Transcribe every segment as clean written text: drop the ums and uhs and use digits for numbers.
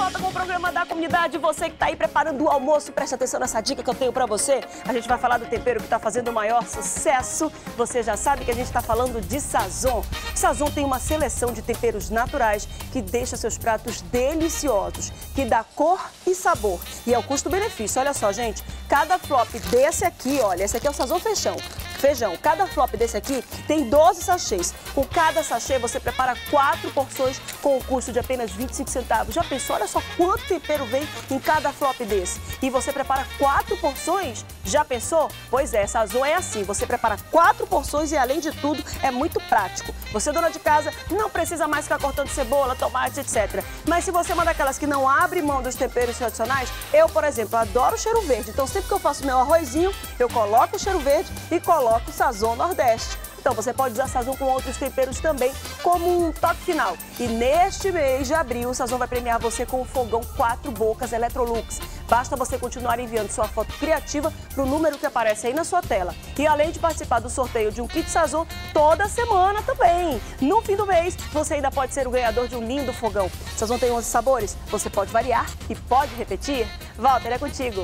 volta com o programa da comunidade. Você que tá aí preparando o almoço, preste atenção nessa dica que eu tenho pra você. A gente vai falar do tempero que tá fazendo o maior sucesso. Você já sabe que a gente tá falando de Sazon. Sazon tem uma seleção de temperos naturais que deixa seus pratos deliciosos, que dá cor e sabor. E é o custo-benefício. Olha só, gente, cada flop desse aqui, olha, esse aqui é o Sazon Feijão. Cada flop desse aqui tem 12 sachês. Com cada sachê você prepara 4 porções com o custo de apenas 25 centavos. Já pensou? Olha só quanto tempero vem em cada flop desse. E você prepara 4 porções? Já pensou? Pois é, Sazon é assim. Você prepara 4 porções e, além de tudo, é muito prático. Você, dona de casa, não precisa mais ficar cortando cebola, tomate, etc. Mas se você é uma daquelas que não abre mão dos temperos tradicionais, eu, por exemplo, adoro cheiro verde. Então, sempre que eu faço meu arrozinho, eu coloco o cheiro verde e coloco o Sazon Nordeste. Então você pode usar Sazon com outros temperos também, como um toque final. E neste mês de abril, o Sazon vai premiar você com o fogão 4 bocas Electrolux. Basta você continuar enviando sua foto criativa para o número que aparece aí na sua tela. E além de participar do sorteio de um kit Sazon toda semana também. No fim do mês, você ainda pode ser o ganhador de um lindo fogão. Sazon tem 11 sabores, você pode variar e pode repetir. Walter, é contigo.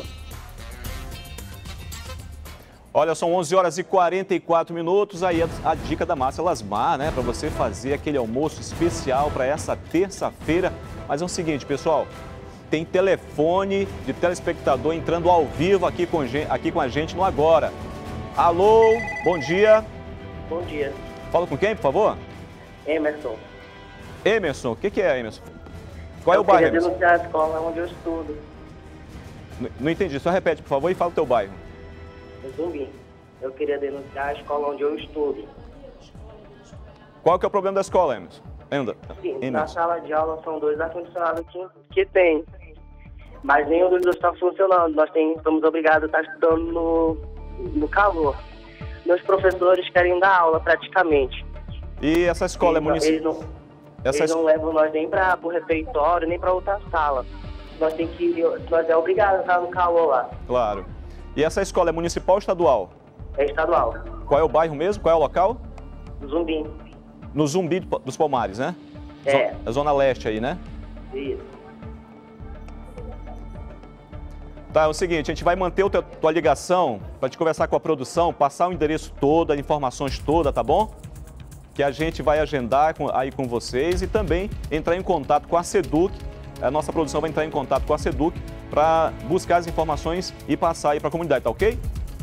Olha, são 11 horas e 44 minutos, aí a dica da Márcia Lasmar, né, para você fazer aquele almoço especial para essa terça-feira. Mas é o seguinte, pessoal, tem telefone de telespectador entrando ao vivo aqui com a gente no Agora. Alô, bom dia. Bom dia. Fala com quem, por favor? Emerson. Emerson, o que é, Emerson? Qual é o bairro, Emerson? Eu queria denunciar a escola onde eu estudo. Não entendi, só repete, por favor, e fala o teu bairro. Zumbi. Eu queria denunciar a escola onde eu estudo. Qual que é o problema da escola, Emerson? Sim, na sala de aula são 2 ar-condicionados que tem. Mas nenhum dos 2 está funcionando. Nós estamos obrigados a estar estudando no calor. Meus professores querem dar aula praticamente. E essa escola é municipal? Eles não levam nós nem para o refeitório, nem para outra sala. Nós é obrigado a estar no calor lá. Claro. E essa escola é municipal ou estadual? É estadual. Qual é o bairro mesmo? Qual é o local? Zumbi. No Zumbi dos Palmares, né? É. A Zona Leste aí, né? Isso. Tá, é o seguinte, a gente vai manter a tua ligação para te conversar com a produção, passar o endereço todo, as informações todas, tá bom? Que a gente vai agendar aí com vocês e também entrar em contato com a SEDUC. A nossa produção vai entrar em contato com a SEDUC para buscar as informações e passar aí para a comunidade, tá ok?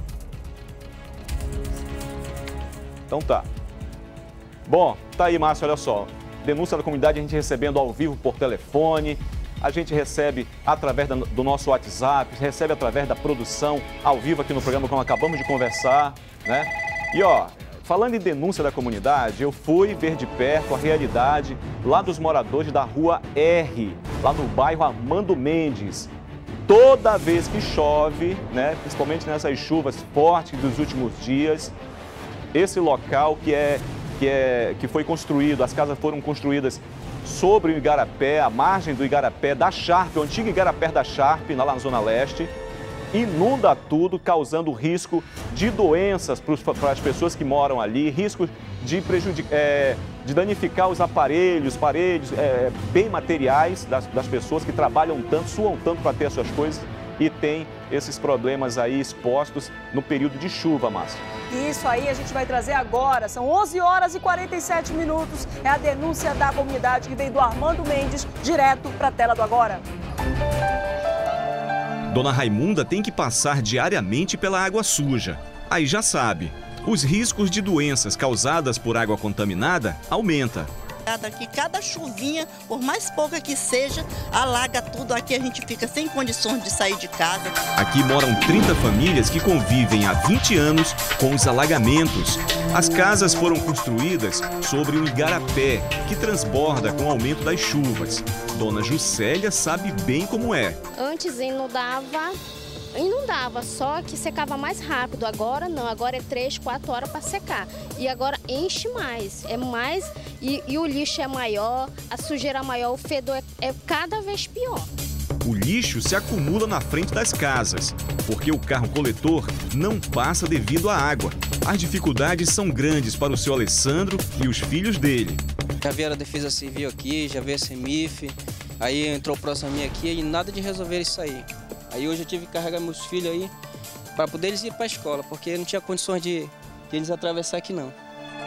Então tá. Bom, tá aí, Márcio, olha só. Denúncia da comunidade a gente recebendo ao vivo por telefone, a gente recebe através do nosso WhatsApp, recebe através da produção ao vivo aqui no programa, como acabamos de conversar, né? E ó, falando em denúncia da comunidade, eu fui ver de perto a realidade lá dos moradores da Rua R, lá no bairro Armando Mendes. Toda vez que chove, né, principalmente nessas chuvas fortes dos últimos dias, esse local que foi construído, as casas foram construídas sobre o Igarapé, a margem do Igarapé da Sharp, o antigo Igarapé da Sharp, lá na Zona Leste, inunda tudo, causando risco de doenças para as pessoas que moram ali, risco de danificar os aparelhos, paredes, bem materiais das pessoas que trabalham tanto, suam tanto para ter as suas coisas e tem esses problemas aí expostos no período de chuva, Márcia. Isso aí a gente vai trazer agora. São 11 horas e 47 minutos. É a denúncia da comunidade que vem do Armando Mendes direto para a tela do Agora. Dona Raimunda tem que passar diariamente pela água suja. Aí já sabe, os riscos de doenças causadas por água contaminada aumentam. Que cada chuvinha, por mais pouca que seja, alaga tudo. Aqui a gente fica sem condições de sair de casa. Aqui moram 30 famílias que convivem há 20 anos com os alagamentos. As casas foram construídas sobre o Igarapé, que transborda com o aumento das chuvas. Dona Juscelia sabe bem como é. Antes inundava, só que secava mais rápido. Agora não, agora é 3, 4 horas para secar. E agora enche mais, é mais e o lixo é maior, a sujeira é maior, o fedor é cada vez pior. O lixo se acumula na frente das casas, porque o carro coletor não passa devido à água. As dificuldades são grandes para o seu Alessandro e os filhos dele. Já vieram a Defesa Civil aqui, já veio a CEMIF, Aí entrou o Prosamin aqui e nada de resolver isso aí. Aí hoje eu tive que carregar meus filhos aí para poder eles ir para a escola, porque não tinha condições de eles atravessar aqui não.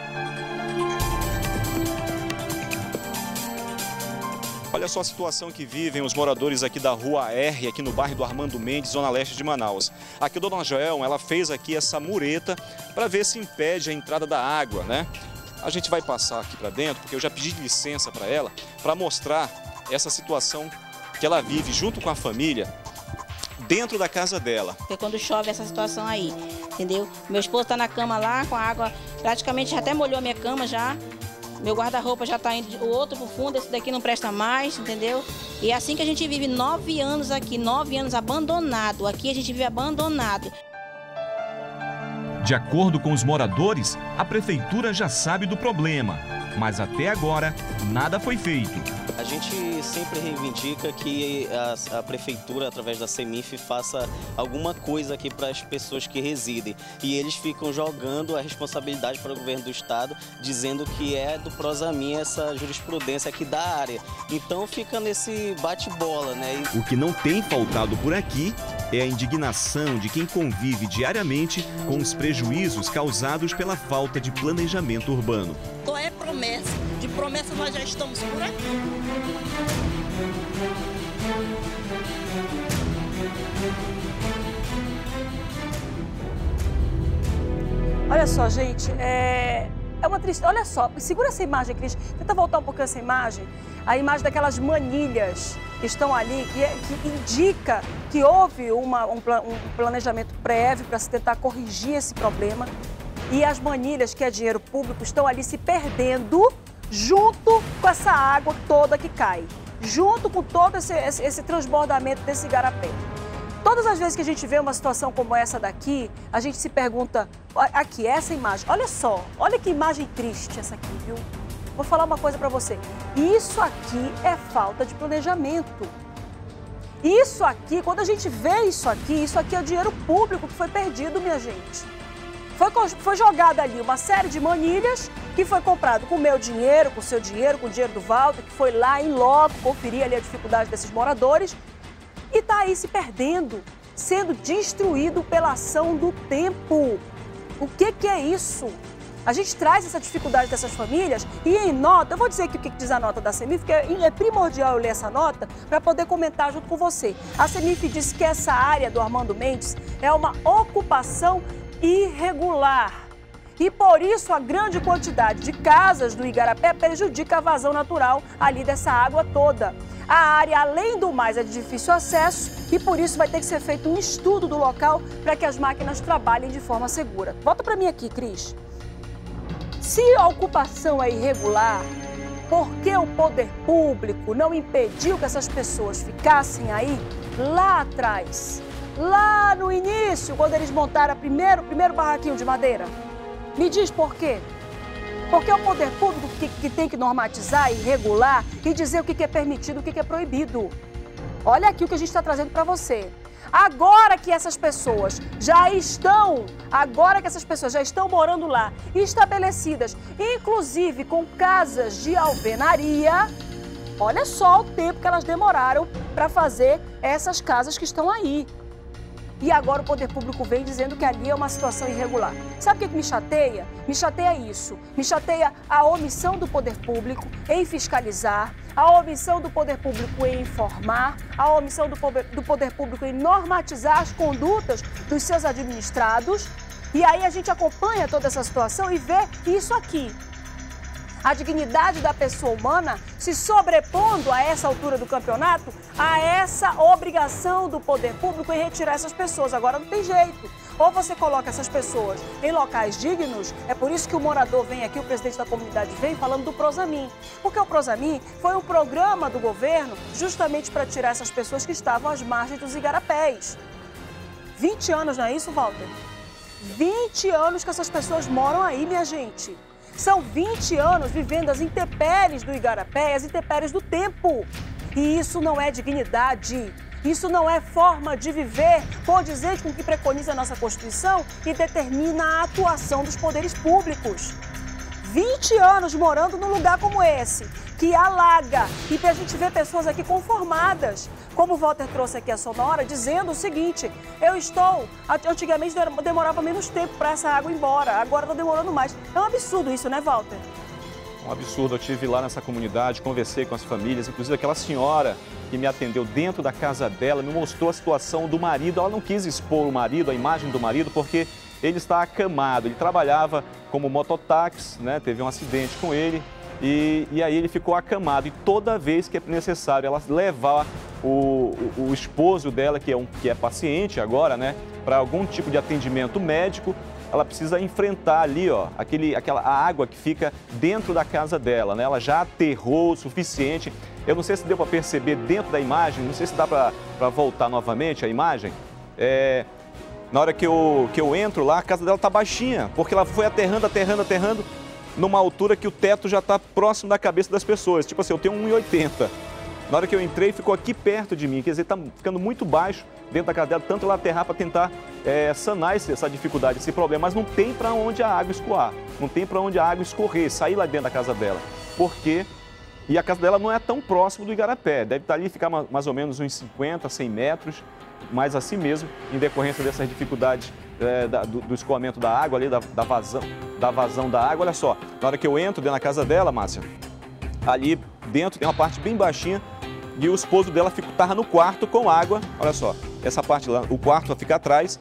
Olha só a situação que vivem os moradores aqui da Rua R, aqui no bairro do Armando Mendes, zona leste de Manaus. Aqui a dona Joelma, ela fez aqui essa mureta para ver se impede a entrada da água, né? A gente vai passar aqui para dentro, porque eu já pedi licença para ela, para mostrar essa situação que ela vive junto com a família dentro da casa dela. Porque quando chove essa situação aí, entendeu? Meu esposo está na cama lá com a água, praticamente já até molhou a minha cama já. Meu guarda-roupa já está indo, o outro pro fundo, esse daqui não presta mais, entendeu? E é assim que a gente vive 9 anos aqui, 9 anos abandonado. Aqui a gente vive abandonado. De acordo com os moradores, a prefeitura já sabe do problema, mas até agora nada foi feito. A gente sempre reivindica que a prefeitura, através da CEMIF, faça alguma coisa aqui para as pessoas que residem. E eles ficam jogando a responsabilidade para o governo do estado, dizendo que é do Prosamin essa jurisprudência aqui da área. Então fica nesse bate-bola, né? O que não tem faltado por aqui é a indignação de quem convive diariamente com os prejuízos causados pela falta de planejamento urbano. Só é promessa. De promessa nós já estamos por aqui. Olha só, gente, é uma tristeza. Olha só, segura essa imagem, Cris. Tenta voltar um pouquinho essa imagem. A imagem daquelas manilhas que estão ali, que indica que houve um planejamento prévio para se tentar corrigir esse problema. E as manilhas, que é dinheiro público, estão ali se perdendo junto com essa água toda que cai. Junto com todo esse transbordamento desse igarapé. Todas as vezes que a gente vê uma situação como essa daqui, a gente se pergunta, aqui, essa imagem, olha só, olha que imagem triste essa aqui, viu? Vou falar uma coisa pra você, isso aqui é falta de planejamento. Isso aqui, quando a gente vê isso aqui é o dinheiro público que foi perdido, minha gente. Foi jogada ali uma série de manilhas que foi comprado com o meu dinheiro, com o seu dinheiro, com o dinheiro do Walter, que foi lá em loco conferir ali a dificuldade desses moradores. E está aí se perdendo, sendo destruído pela ação do tempo. O que é isso? A gente traz essa dificuldade dessas famílias e em nota, eu vou dizer aqui o que diz a nota da CEMIF, porque é primordial eu ler essa nota para poder comentar junto com você. A CEMIF diz que essa área do Armando Mendes é uma ocupação irregular. E por isso a grande quantidade de casas do igarapé prejudica a vazão natural ali dessa água toda. A área, além do mais, é de difícil acesso e por isso vai ter que ser feito um estudo do local para que as máquinas trabalhem de forma segura. Volta para mim aqui, Cris. Se a ocupação é irregular, por que o poder público não impediu que essas pessoas ficassem aí lá atrás? Lá no início, quando eles montaram o primeiro barraquinho de madeira. Me diz por quê? Porque é o poder público que tem que normatizar e regular e dizer o que é permitido e o que é proibido. Olha aqui o que a gente está trazendo para você. Agora que essas pessoas já estão morando lá, estabelecidas, inclusive com casas de alvenaria, olha só o tempo que elas demoraram para fazer essas casas que estão aí. E agora o poder público vem dizendo que ali é uma situação irregular. Sabe o que me chateia? Me chateia isso. Me chateia a omissão do poder público em fiscalizar, a omissão do poder público em informar, a omissão do poder público em normatizar as condutas dos seus administrados. E aí a gente acompanha toda essa situação e vê isso aqui. A dignidade da pessoa humana se sobrepondo a essa altura do campeonato, a essa obrigação do poder público em retirar essas pessoas. Agora não tem jeito. Ou você coloca essas pessoas em locais dignos, é por isso que o morador vem aqui, o presidente da comunidade vem falando do Prosamin. Porque o Prosamin foi um programa do governo justamente para tirar essas pessoas que estavam às margens dos igarapés. 20 anos, não é isso, Walter? 20 anos que essas pessoas moram aí, minha gente. São 20 anos vivendo as intempéries do igarapé, as intempéries do tempo. E isso não é dignidade, isso não é forma de viver condizente com o que preconiza a nossa Constituição e determina a atuação dos poderes públicos. 20 anos morando num lugar como esse, que alaga, e pra gente ver pessoas aqui conformadas, como o Walter trouxe aqui a Sonora, dizendo o seguinte: antigamente demorava menos tempo para essa água ir embora, agora está demorando mais. É um absurdo isso, né, Walter? Um absurdo. Eu estive lá nessa comunidade, conversei com as famílias, inclusive aquela senhora que me atendeu dentro da casa dela, me mostrou a situação do marido. Ela não quis expor o marido, a imagem do marido, porque ele está acamado. Ele trabalhava como mototáxi, né? Teve um acidente com ele e aí ele ficou acamado. E toda vez que é necessário ela levar o esposo dela, que é paciente agora, né, para algum tipo de atendimento médico, ela precisa enfrentar ali, ó, a água que fica dentro da casa dela, né? Ela já aterrou o suficiente. Eu não sei se deu para perceber dentro da imagem, não sei se dá para voltar novamente a imagem. Na hora que eu entro lá, a casa dela tá baixinha, porque ela foi aterrando, numa altura que o teto já está próximo da cabeça das pessoas. Tipo assim, eu tenho 1,80. Na hora que eu entrei, ficou aqui perto de mim, quer dizer, está ficando muito baixo dentro da casa dela, tanto ela aterrar para tentar sanar essa dificuldade, esse problema, mas não tem para onde a água escoar, não tem para onde a água escorrer, sair lá dentro da casa dela. Por quê? E a casa dela não é tão próximo do igarapé, deve estar ali, ficar mais ou menos uns 50, 100 metros, mas assim mesmo, em decorrência dessas dificuldades do escoamento da água ali, da vazão da água. Olha só, na hora que eu entro dentro da casa dela, Márcia, ali dentro tem uma parte bem baixinha e o esposo dela estava no quarto com água. Olha só, essa parte lá, o quarto fica atrás,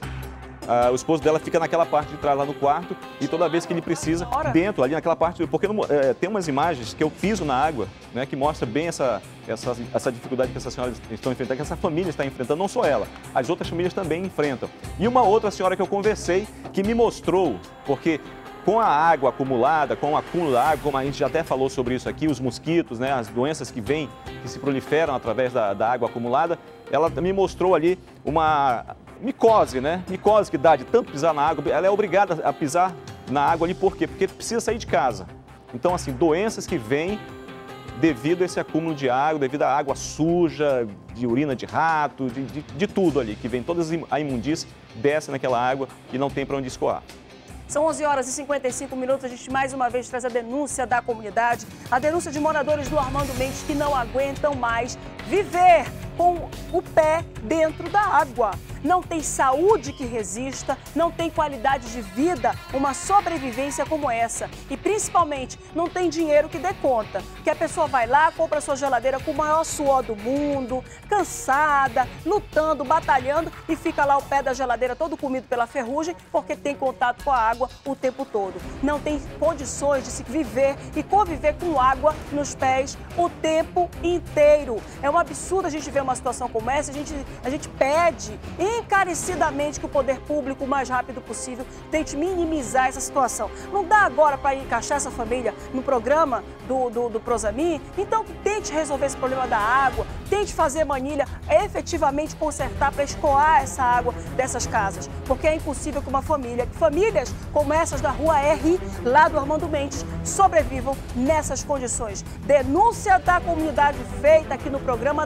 o esposo dela fica naquela parte de trás lá no quarto e toda vez que ele precisa, dentro, ali naquela parte, porque tem umas imagens que eu piso na água, né, que mostra bem essa dificuldade que essas senhoras estão enfrentando, que essa família está enfrentando, não só ela, as outras famílias também enfrentam. E uma outra senhora que eu conversei, que me mostrou, porque com a água acumulada, com o acúmulo da água, como a gente já até falou sobre isso aqui, os mosquitos, né, as doenças que se proliferam através da água acumulada, ela me mostrou ali uma micose, né? Micose que dá de tanto pisar na água, ela é obrigada a pisar na água ali, por quê? Porque precisa sair de casa. Então, assim, doenças que vêm devido a esse acúmulo de água, devido à água suja, de urina de rato, de tudo ali, que vem toda a imundície, desce naquela água e não tem para onde escoar. São 11 horas e 55 minutos, a gente mais uma vez traz a denúncia da comunidade, a denúncia de moradores do Armando Mendes que não aguentam mais viver com o pé dentro da água. Não tem saúde que resista, não tem qualidade de vida, uma sobrevivência como essa. E principalmente, não tem dinheiro que dê conta. Porque a pessoa vai lá, compra sua geladeira com o maior suor do mundo, cansada, lutando, batalhando e fica lá o pé da geladeira todo comido pela ferrugem porque tem contato com a água o tempo todo. Não tem condições de se viver e conviver com água nos pés o tempo inteiro. É um absurdo a gente ver uma situação como essa, a gente pede encarecidamente que o poder público, o mais rápido possível, tente minimizar essa situação. Não dá agora para encaixar essa família no programa do Prosamin? Então tente resolver esse problema da água, tente fazer manilha, efetivamente consertar para escoar essa água dessas casas. Porque é impossível que famílias como essas da Rua R, lá do Armando Mendes, sobrevivam nessas condições. Denúncia da comunidade feita aqui no programa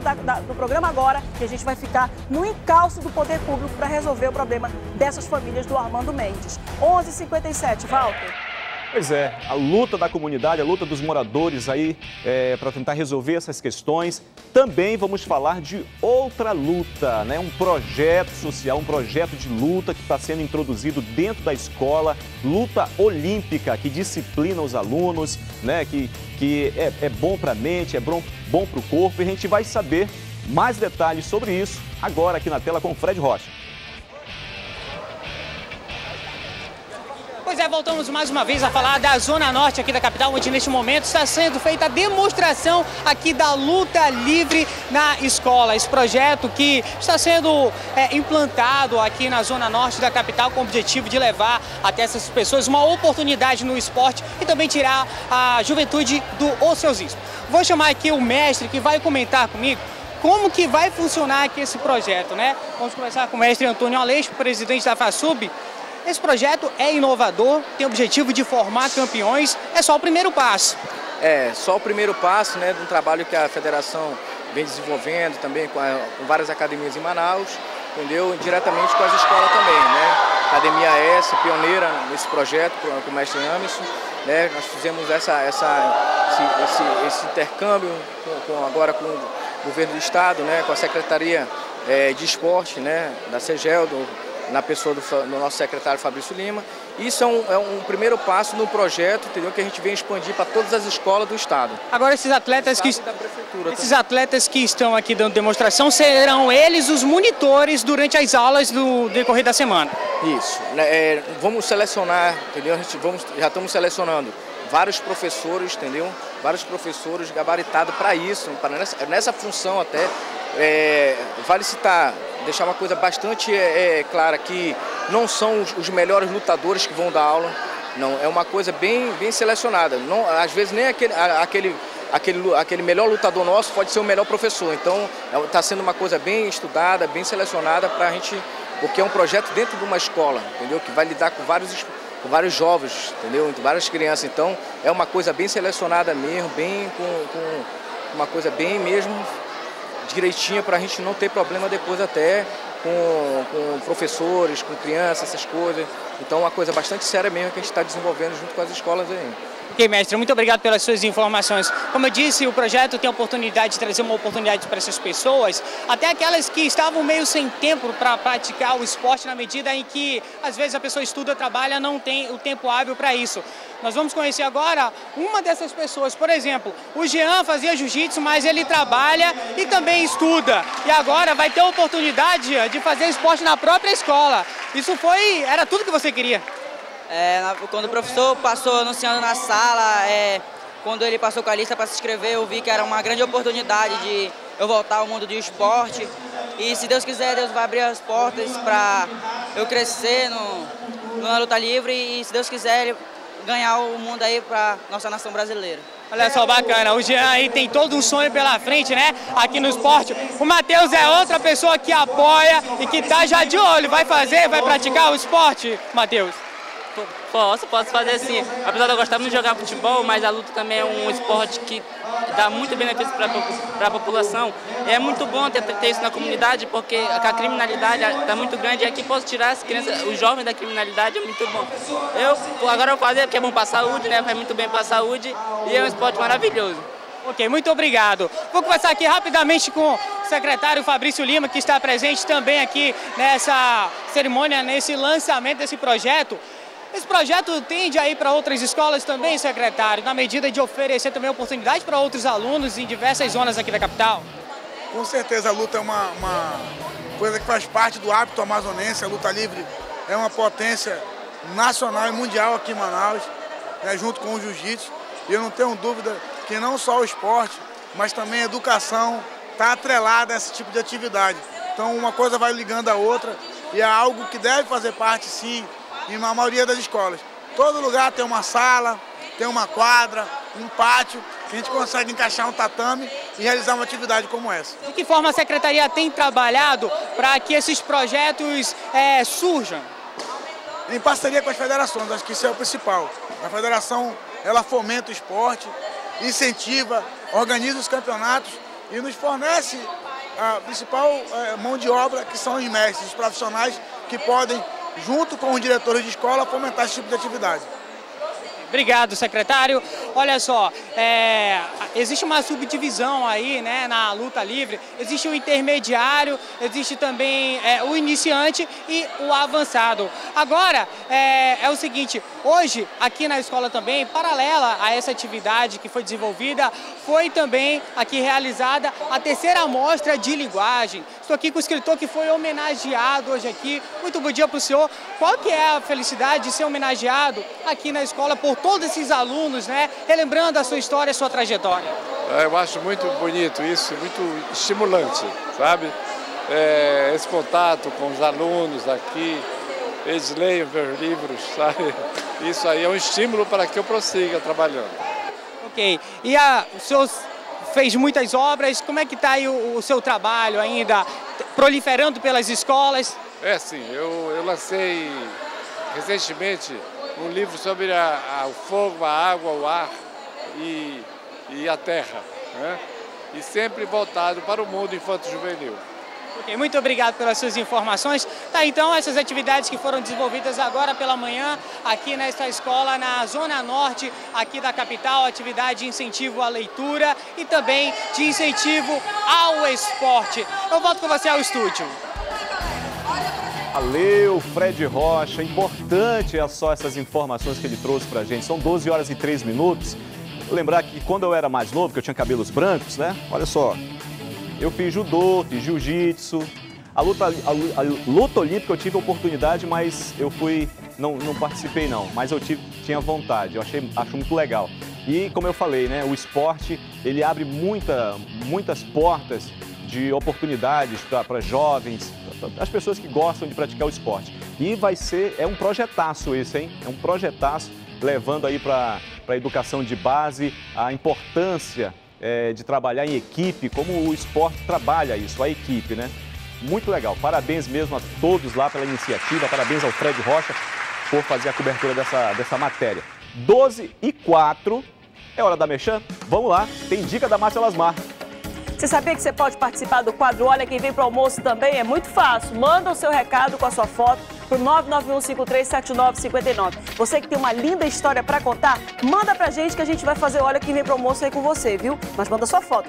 agora, que a gente vai ficar no encalço do poder público para resolver o problema dessas famílias do Armando Mendes. 11h57, Walter. Pois é, a luta da comunidade, a luta dos moradores aí para tentar resolver essas questões. Também vamos falar de outra luta, né? Um projeto social, um projeto de luta que está sendo introduzido dentro da escola, luta olímpica que disciplina os alunos, né? Que é bom para a mente, é bom para o corpo, e a gente vai saber mais detalhes sobre isso agora aqui na tela com o Fred Rocha. Pois é, voltamos mais uma vez a falar da Zona Norte aqui da capital, onde neste momento está sendo feita a demonstração aqui da luta livre na escola. Esse projeto que está sendo implantado aqui na Zona Norte da capital com o objetivo de levar até essas pessoas uma oportunidade no esporte e também tirar a juventude do ociosismo. Vou chamar aqui o mestre que vai comentar comigo como que vai funcionar aqui esse projeto, né? Vamos começar com o mestre Antônio Aleixo, presidente da FASUB. Esse projeto é inovador, tem o objetivo de formar campeões, é só o primeiro passo. É, só o primeiro passo, né, de um trabalho que a federação vem desenvolvendo também com várias academias em Manaus, entendeu? Diretamente com as escolas também, né? Academia S, pioneira nesse projeto com o mestre Emerson, né? Nós fizemos esse intercâmbio agora com o governo do estado, né? Com a Secretaria de Esporte, né? Da CEGEL, na pessoa do nosso secretário Fabrício Lima. Isso é um primeiro passo no projeto, entendeu? Que a gente vem expandir para todas as escolas do estado. Agora esses atletas que estão aqui dando demonstração, serão eles os monitores durante as aulas do decorrer da semana? Isso. Vamos selecionar, entendeu? Já estamos selecionando vários professores, entendeu? Vários professores gabaritados para isso, nessa função até. Vale citar, deixar uma coisa bastante clara, que não são os melhores lutadores que vão dar aula, não, é uma coisa bem selecionada. Não, às vezes nem aquele melhor lutador nosso pode ser o melhor professor, então está sendo uma coisa bem estudada, bem selecionada para a gente, porque é um projeto dentro de uma escola, entendeu? Que vai lidar com vários jovens, entendeu? Várias crianças, então é uma coisa bem selecionada mesmo, com uma coisa bem mesmo direitinha para a gente não ter problema depois até com professores, com crianças, essas coisas. Então é uma coisa bastante séria mesmo que a gente está desenvolvendo junto com as escolas aí. Ok, mestre, muito obrigado pelas suas informações. Como eu disse, o projeto tem a oportunidade de trazer uma oportunidade para essas pessoas, até aquelas que estavam meio sem tempo para praticar o esporte, na medida em que, às vezes, a pessoa estuda, trabalha, não tem o tempo hábil para isso. Nós vamos conhecer agora uma dessas pessoas. Por exemplo, o Jean fazia jiu-jitsu, mas ele trabalha e também estuda. E agora vai ter a oportunidade de fazer esporte na própria escola. Isso era tudo que você queria? Quando o professor passou anunciando na sala, quando ele passou com a lista para se inscrever, eu vi que era uma grande oportunidade de eu voltar ao mundo do esporte. E se Deus quiser, Deus vai abrir as portas para eu crescer na luta livre e, se Deus quiser, ganhar o mundo aí para nossa nação brasileira. Olha só, bacana, o Jean aí tem todo um sonho pela frente, né, aqui no esporte. O Matheus é outra pessoa que apoia e que tá já de olho. Vai praticar o esporte, Matheus? Posso fazer sim. Apesar de eu gostar muito de jogar futebol, mas a luta também é um esporte que dá muito benefício para a população. É muito bom ter isso na comunidade, porque a criminalidade está muito grande e aqui posso tirar as crianças, os jovens da criminalidade, é muito bom. Agora eu vou fazer porque é bom para a saúde, né? Faz muito bem para a saúde e é um esporte maravilhoso. Ok, muito obrigado. Vou conversar aqui rapidamente com o secretário Fabrício Lima, que está presente também aqui nessa cerimônia, nesse lançamento desse projeto. Esse projeto tende a ir para outras escolas também, secretário, na medida de oferecer também oportunidade para outros alunos em diversas zonas aqui da capital? Com certeza, a luta é uma coisa que faz parte do hábito amazonense. A luta livre é uma potência nacional e mundial aqui em Manaus, né, junto com o jiu-jitsu. E eu não tenho dúvida que não só o esporte, mas também a educação está atrelada a esse tipo de atividade. Então uma coisa vai ligando a outra e é algo que deve fazer parte, sim, em uma maioria das escolas. Todo lugar tem uma sala, tem uma quadra, um pátio, que a gente consegue encaixar um tatame e realizar uma atividade como essa. De que forma a Secretaria tem trabalhado para que esses projetos surjam? Em parceria com as federações, acho que isso é o principal. A federação, ela fomenta o esporte, incentiva, organiza os campeonatos e nos fornece a principal mão de obra, que são os mestres, os profissionais que podem, junto com os diretores de escola, fomentar esse tipo de atividade. Obrigado, secretário. Olha só, existe uma subdivisão aí, né, na luta livre. Existe o intermediário, existe também o iniciante e o avançado. Agora, é o seguinte, hoje, aqui na escola também, paralela a essa atividade que foi desenvolvida, foi também aqui realizada a terceira mostra de linguagem. Estou aqui com o escritor que foi homenageado hoje aqui. Muito bom dia para o senhor. Qual que é a felicidade de ser homenageado aqui na escola por todos esses alunos, né, relembrando a sua história, a sua trajetória? Eu acho muito bonito isso, muito estimulante, sabe? Esse contato com os alunos aqui, eles leiam meus livros, sabe? Isso aí é um estímulo para que eu prossiga trabalhando. Ok. E o senhor fez muitas obras, como é que está aí o seu trabalho ainda, proliferando pelas escolas? Sim, eu lancei recentemente um livro sobre o fogo, a água, o ar e a terra, né? E sempre voltado para o mundo infanto-juvenil. Ok, muito obrigado pelas suas informações. Tá, então, essas atividades que foram desenvolvidas agora pela manhã aqui nesta escola na Zona Norte, aqui da capital, atividade de incentivo à leitura e também de incentivo ao esporte. Eu volto com você ao estúdio. Valeu, Fred Rocha. Importante é só essas informações que ele trouxe pra gente. São 12 horas e 3 minutos. Vou lembrar que quando eu era mais novo, que eu tinha cabelos brancos, né? Olha só, eu fiz judô, fiz jiu-jitsu. A luta olímpica eu tive oportunidade, mas eu não participei não. Mas eu tinha vontade, acho muito legal. E como eu falei, né? O esporte, ele abre muitas portas de oportunidades para jovens, as pessoas que gostam de praticar o esporte. E é um projetaço esse, hein? É um projetaço levando aí para a educação de base a importância de trabalhar em equipe, como o esporte trabalha isso, a equipe, né? Muito legal. Parabéns mesmo a todos lá pela iniciativa, parabéns ao Fred Rocha por fazer a cobertura dessa matéria. 12h04, é hora da Merchan? Vamos lá, tem dica da Márcia Lasmar. Você sabia que você pode participar do quadro Olha Quem Vem para o Almoço também? É muito fácil. Manda o seu recado com a sua foto pro 991537959. Você que tem uma linda história para contar, manda pra gente que a gente vai fazer Olha Quem Vem para o Almoço aí com você, viu? Mas manda sua foto,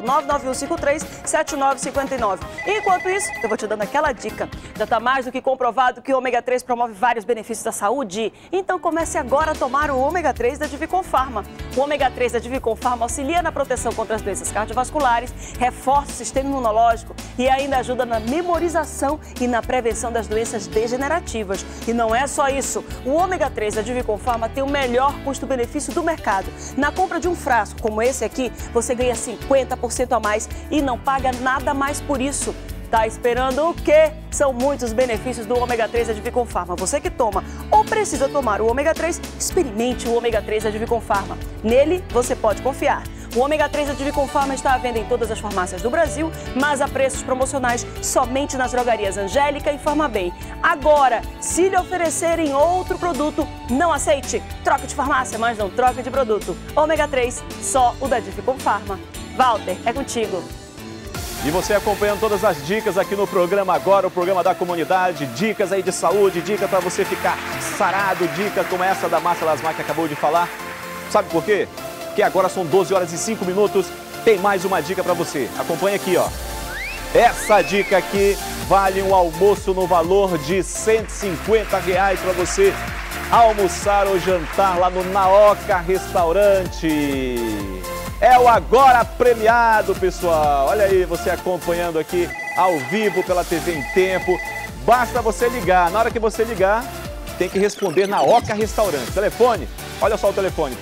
991537959. Enquanto isso, eu vou te dando aquela dica. Já tá mais do que comprovado que o ômega 3 promove vários benefícios da saúde. Então comece agora a tomar o ômega 3 da Divicon Pharma. O ômega 3 da Divicon Pharma auxilia na proteção contra as doenças cardiovasculares, reforça o sistema imunológico e ainda ajuda na memorização e na prevenção das doenças degenerativas. E não é só isso. O ômega 3 da Divicon Pharma tem o melhor custo-benefício do mercado. Na compra de um frasco como esse aqui, você ganha 50% a mais e não paga nada mais por isso. Tá esperando o quê? São muitos benefícios do ômega 3 da Divicon Pharma. Você que toma ou precisa tomar o ômega 3, experimente o ômega 3 da Divicon Pharma. Nele, você pode confiar. O ômega 3 da Divicon Pharma está à venda em todas as farmácias do Brasil, mas a preços promocionais somente nas drogarias Angélica e Farmabem. Agora, se lhe oferecerem outro produto, não aceite. Troque de farmácia, mas não troque de produto. Ômega 3, só o da Divicon Pharma. Walter, é contigo. E você acompanhando todas as dicas aqui no programa agora, o programa da comunidade, dicas aí de saúde, dica para você ficar sarado, dica como essa da Márcia Lasmar que acabou de falar. Sabe por quê? Porque agora são 12 horas e 5 minutos, tem mais uma dica para você. Acompanha aqui, ó. Essa dica aqui vale um almoço no valor de R$150 para você almoçar ou jantar lá no Naoca Restaurante. É o Agora Premiado, pessoal. Olha aí, você acompanhando aqui ao vivo pela TV em Tempo. Basta você ligar. Na hora que você ligar, tem que responder na Oca Restaurante. Telefone, olha só o telefone,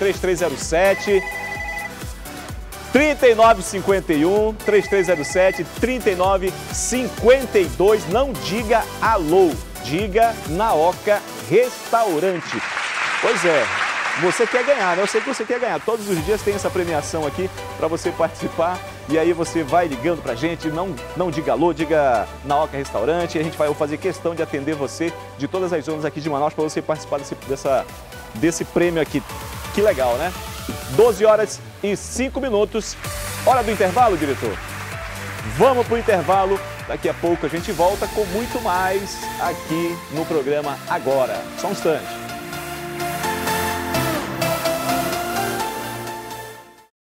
3307-3951, 3307-3952. Não diga alô, diga na Oca Restaurante. Pois é. Você quer ganhar, né? Eu sei que você quer ganhar. Todos os dias tem essa premiação aqui para você participar. E aí você vai ligando pra gente. Não diga alô, diga na Oca Restaurante. A gente vai fazer questão de atender você de todas as zonas aqui de Manaus para você participar desse prêmio aqui. Que legal, né? 12 horas e 5 minutos. Hora do intervalo, diretor? Vamos pro intervalo. Daqui a pouco a gente volta com muito mais aqui no programa Agora. Só um instante.